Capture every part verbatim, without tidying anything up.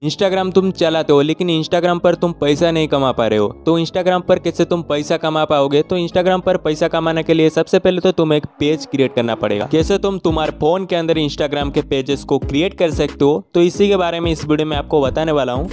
Instagram तुम चलाते हो लेकिन इंस्टाग्राम पर तुम पैसा नहीं कमा पा रहे हो, तो इंस्टाग्राम पर कैसे तुम पैसा कमा पाओगे। तो इंस्टाग्राम पर पैसा कमाने के लिए सबसे पहले तो तुम्हें एक पेज क्रिएट करना पड़ेगा। कैसे तुम तुम्हारे फोन के अंदर इंस्टाग्राम के पेजेस को क्रिएट कर सकते हो, तो इसी के बारे में इस वीडियो में आपको बताने वाला हूँ।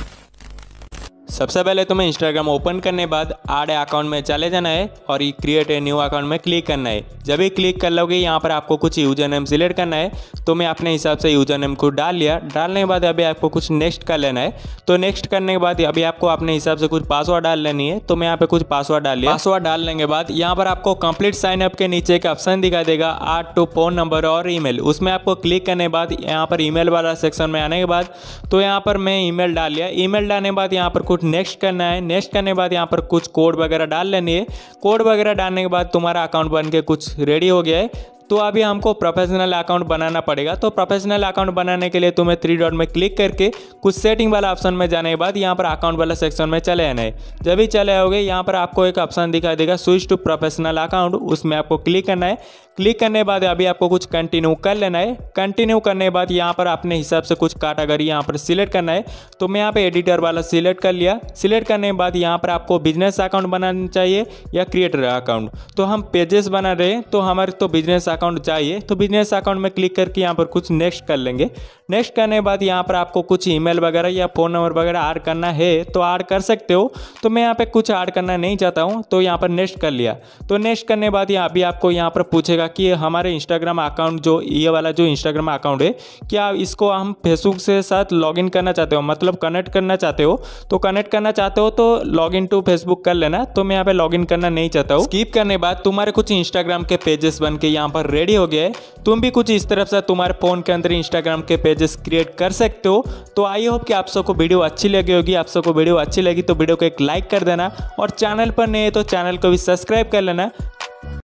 सबसे पहले तुम्हें इंस्टाग्राम ओपन करने के बाद ऐड अकाउंट में चले जाना है और ये क्रिएट ए न्यू अकाउंट में क्लिक करना है। जब भी क्लिक कर लोगे यहाँ पर आपको कुछ यूजर नेम सिलेक्ट करना है, तो मैं अपने हिसाब से यूजर नेम को डाल लिया। डालने के बाद अभी आपको कुछ नेक्स्ट कर लेना है। तो नेक्स्ट करने के बाद अभी आपको अपने हिसाब से कुछ पासवर्ड डाल लेनी है, तो मैं यहाँ पे कुछ पासवर्ड डाल लिया। पासवर्ड डालने के बाद यहाँ पर आपको कंप्लीट साइन अप के नीचे एक ऑप्शन दिखाई देगा, आठ टू फोन नंबर और ईमेल। उसमें आपको क्लिक करने के बाद यहाँ पर ईमेल वाला सेक्शन में आने के बाद तो यहाँ पर मैं ईमेल डाल लिया। ईमेल डालने के बाद यहाँ पर कुछ नेक्स्ट करना है। नेक्स्ट करने के बाद यहाँ पर कुछ कोड वगैरह डाल लेनी है। कोड वगैरह डालने के बाद तुम्हारा अकाउंट बन के कुछ रेडी हो गया है। तो अभी हमको प्रोफेशनल अकाउंट बनाना पड़ेगा। तो प्रोफेशनल अकाउंट बनाने के लिए तुम्हें थ्री डॉट में क्लिक करके कुछ सेटिंग वाला ऑप्शन में जाने के बाद यहाँ पर अकाउंट वाला सेक्शन में चले आना है। जब भी चले आओगे यहाँ पर आपको एक ऑप्शन दिखाई देगा, स्विच टू प्रोफेशनल अकाउंट। उसमें आपको क्लिक करना है। क्लिक करने के बाद अभी आपको कुछ कंटिन्यू कर लेना है। कंटिन्यू करने के बाद यहाँ पर अपने हिसाब से कुछ कैटेगरी यहाँ पर सिलेक्ट करना है। तो मैं यहाँ पे एडिटर वाला सिलेक्ट कर लिया। सिलेक्ट करने के बाद यहाँ पर आपको बिजनेस अकाउंट बनाना चाहिए या क्रिएटर अकाउंट। तो हम पेजेस बना रहे हैं, तो हमारे तो बिजनेस अकाउंट चाहिए। तो बिजनेस अकाउंट में क्लिक करके यहाँ पर कुछ नेक्स्ट कर लेंगे। नेक्स्ट करने के बाद यहाँ पर आपको कुछ ईमेल वगैरह या फ़ोन नंबर वगैरह ऐड करना है तो ऐड कर सकते हो। तो मैं यहाँ पे कुछ ऐड करना नहीं चाहता हूँ, तो यहाँ पर नेक्स्ट कर लिया। तो नेक्स्ट करने के बाद यहाँ अभी आपको यहाँ पर पूछेगा कि हमारे इंस्टाग्राम अकाउंट जो ये वाला जो इंस्टाग्राम अकाउंट है, क्या इसको हम फेसबुक से साथ लॉगिन करना चाहते हो, मतलब कनेक्ट करना चाहते हो। तो कनेक्ट करना चाहते हो तो लॉगिन टू फेसबुक कर लेना। तो मैं यहाँ पे लॉगिन करना नहीं चाहता हूँ। स्किप करने के बाद तुम्हारे कुछ इंस्टाग्राम के पेजेस बन के यहाँ पर रेडी हो गया है। तुम भी कुछ इस तरफ से तुम्हारे फोन के अंदर इंस्टाग्राम के पेजेस क्रिएट कर सकते हो। तो आई होप कि आप सबको वीडियो अच्छी लगी होगी। आप सबको वीडियो अच्छी लगी तो वीडियो को एक लाइक कर देना और चैनल पर नए तो चैनल को भी सब्सक्राइब कर लेना।